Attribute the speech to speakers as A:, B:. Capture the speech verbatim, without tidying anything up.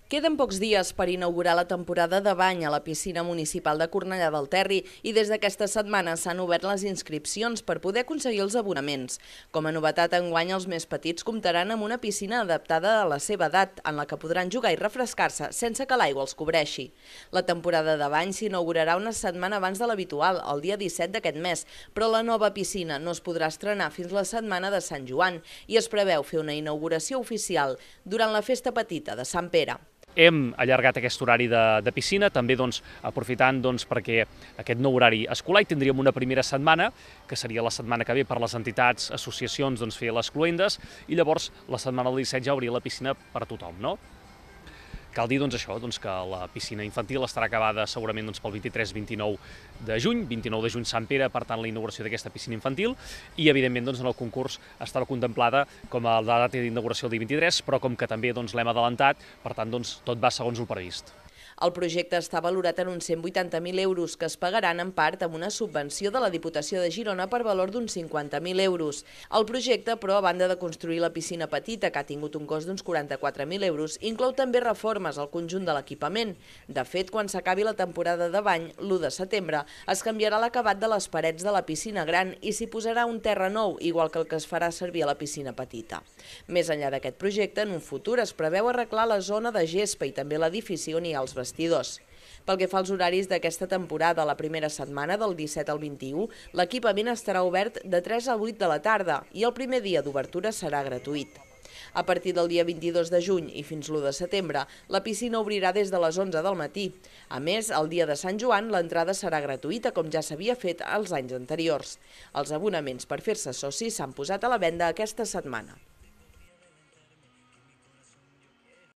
A: Queden pocs dies per inaugurar la temporada de bany a la piscina municipal de Cornellà del Terri i des d'aquesta setmana s'han obert les inscripcions per poder aconseguir els abonaments. Com a novetat, enguany els més petits comptaran amb una piscina adaptada a la seva edat, en la que podran jugar i refrescar-se sense que l'aigua els cobreixi. La temporada de bany s'inaugurarà una setmana abans de l'habitual, el dia disset d'aquest mes, però la nova piscina no es podrà estrenar fins la setmana de Sant Joan i es preveu fer una inauguració oficial durant la festa petita de Sant Pere.
B: Hem allargat aquest horari de, de piscina, també doncs, aprofitant doncs, perquè aquest nou horari escolar, i tindríem una primera setmana, que seria la setmana que ve per les entitats, associacions, doncs, fer les cloendes, i llavors la setmana del disset ja hauria la piscina per a tothom, no? Cal dir doncs, això, doncs, que la piscina infantil estarà acabada segurament doncs, pel vint-i-tres vint-i-nou de juny, vint-i-nou de juny Sant Pere, per tant la inauguració d'aquesta piscina infantil, i evidentment doncs, en el concurs estava contemplada com a la data d'inauguració el dia vint-i-tres, però com que també doncs, l'hem adelantat, per tant doncs, tot va segons el previst.
A: El projecte està valorat en uns cent vuitanta mil euros que es pagaran en part amb una subvenció de la Diputació de Girona per valor d'uns cinquanta mil euros. El projecte, però, a banda de construir la piscina petita, que ha tingut un cost d'uns quaranta-quatre mil euros, inclou també reformes al conjunt de l'equipament. De fet, quan s'acabi la temporada de bany, l'u de setembre, es canviarà l'acabat de les parets de la piscina gran i s'hi posarà un terra nou, igual que el que es farà servir a la piscina petita. Més enllà d'aquest projecte, en un futur es preveu arreglar la zona de gespa i també l'edifici on hi ha els vestidors. Pel que fa als horaris d'aquesta temporada, la primera setmana, del disset al vint-i-u, l'equipament estarà obert de tres a vuit de la tarda i el primer dia d'obertura serà gratuït. A partir del dia vint-i-dos de juny i fins l'u de setembre, la piscina obrirà des de les onze del matí. A més, el dia de Sant Joan, l'entrada serà gratuïta, com ja s'havia fet els anys anteriors. Els abonaments per fer-se socis s'han posat a la venda aquesta setmana.